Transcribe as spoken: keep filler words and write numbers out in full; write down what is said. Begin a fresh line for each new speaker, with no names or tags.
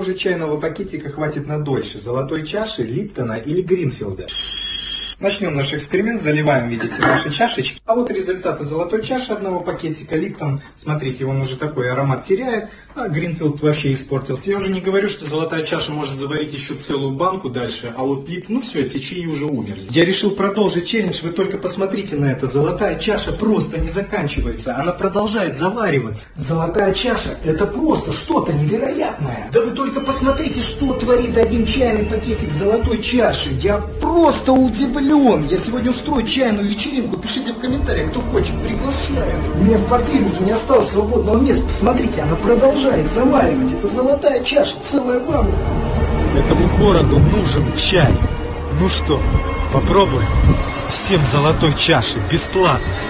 же чайного пакетика хватит на дольше? Золотой чаши, Липтона или Гринфилда? Начнем наш эксперимент, заливаем, видите, наши чашечки. А вот результаты золотой чаши одного пакетика. Липтон, смотрите, он уже такой аромат теряет, а Гринфилд вообще испортился. Я уже не говорю, что золотая чаша может заварить еще целую банку дальше, а вот Липтон, ну все, эти чаи уже умерли. Я решил продолжить челлендж, вы только посмотрите на это. Золотая чаша просто не заканчивается, она продолжает завариваться. Золотая чаша, это просто что-то невероятное. Да вы только посмотрите, что творит один чайный пакетик золотой чаши. Я просто удивлен. Я сегодня устрою чайную вечеринку. Пишите в комментариях, кто хочет, приглашаю. У меня в квартире уже не осталось свободного места. Посмотрите, она продолжает заваривать. Это золотая чаша, целая ванна.
Этому городу нужен чай. Ну что, попробуем? Всем золотой чаши, бесплатно.